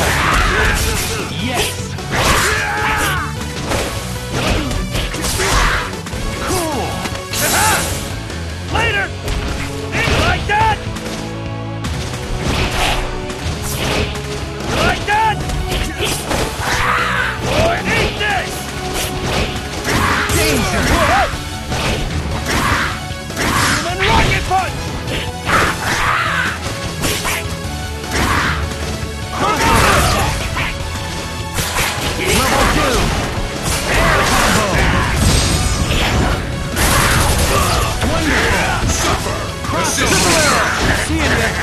Yes! Cool! Later! Like that! Like that! Eat this! Danger! Human rocket punch! Level 2! Air combo! Wonderful! Suffer! Assist! Seeing ya!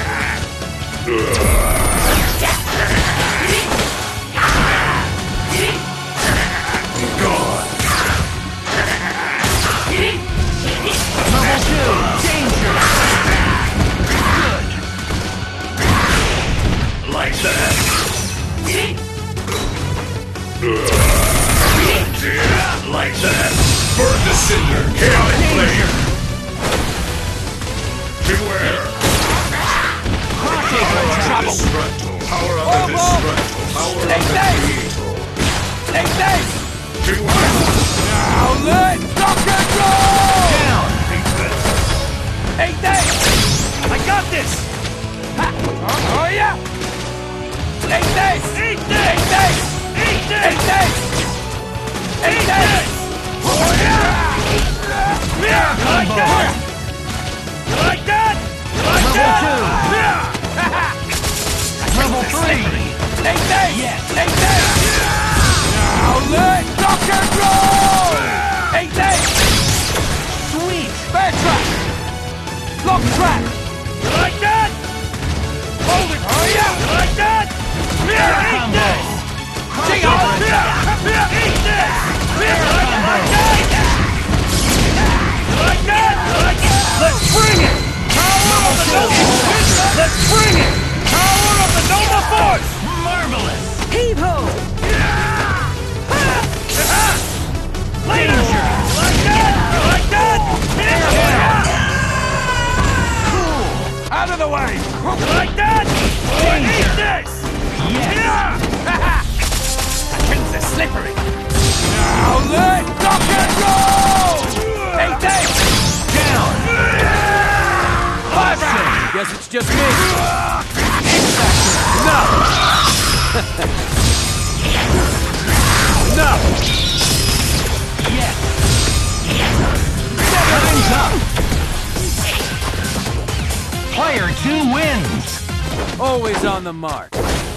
Gone! Level 2! Danger! Good! Like that! Like that! Burn the cinder! Chaotic flame! Beware! Power Under this frontal! Power under this frontal! Power under the evil! Take this! Beware! Now let's rock and roll! Down! Take this! I got this! Ha! Oh yeah! Take this! Eat this! Take this! Eat this! Take this! Eat this! Oh yeah! Yeah! Like that! Like that! Like that! Level 3! Take this! Yes! Take this! Now let's rock and roll! Take this! Sweet! Bear trap! Lock trap! Like that! Hold it! Oh yeah! Like that! Air Eat combo! this! Eat this! Like that! Like that! Like that! Let's bring it! Power of the Nova Force! Let's bring it! Power of the Nova Force! Marvelous! Heave-ho! Later! Like that! Like that! Cool! Out of the way! Like that! Eat this! Yes! Things are slippery! Now let's rock and roll! Take this! Down! Five rounds! Guess it's just me. No! No! Yes! Time's up! Player 2 wins! Always on the mark.